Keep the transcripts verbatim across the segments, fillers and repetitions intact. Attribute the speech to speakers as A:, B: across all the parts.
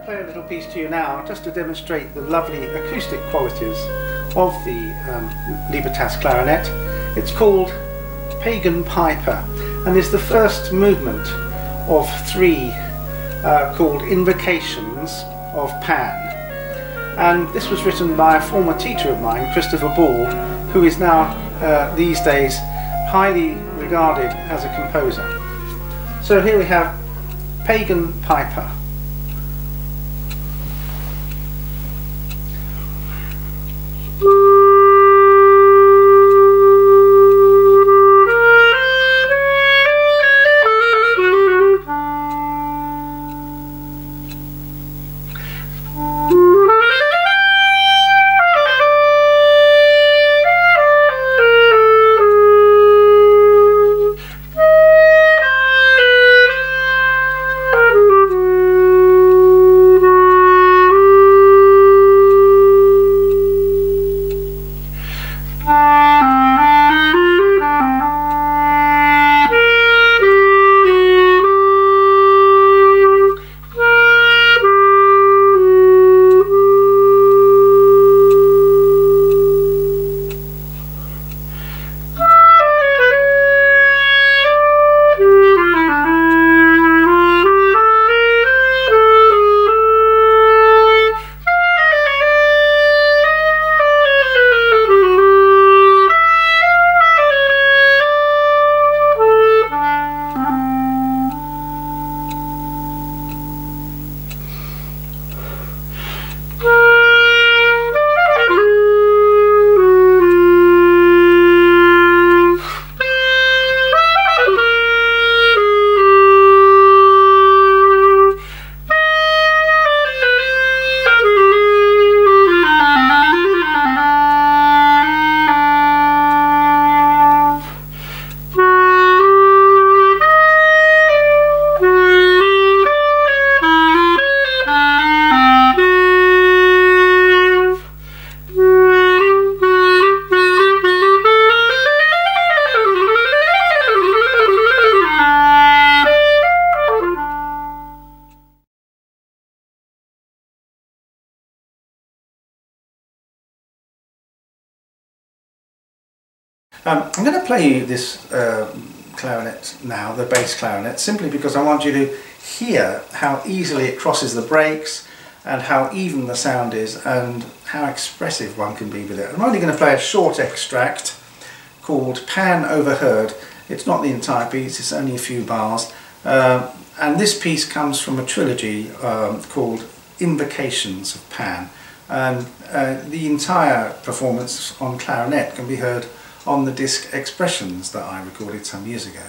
A: play a little piece to you now just to demonstrate the lovely acoustic qualities of the um, Libertas clarinet. It's called Pagan Piper and is the first movement of three uh, called Invocations of Pan. And this was written by a former teacher of mine, Christopher Ball, who is now uh, these days highly regarded as a composer. So here we have Pagan Piper. Um, I'm going to play you this uh, clarinet now, the bass clarinet, simply because I want you to hear how easily it crosses the brakes and how even the sound is and how expressive one can be with it. I'm only going to play a short extract called Pan Overheard. It's not the entire piece, it's only a few bars. Uh, and this piece comes from a trilogy um, called Invocations of Pan. And uh, the entire performance on clarinet can be heard on the disc Expressions that I recorded some years ago.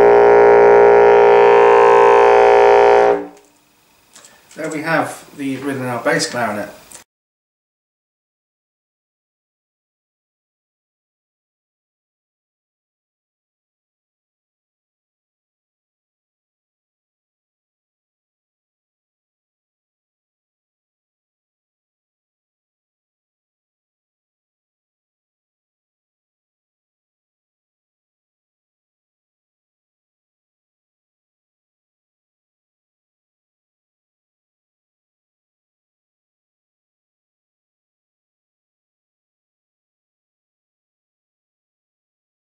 A: There we have the included in our bass clarinet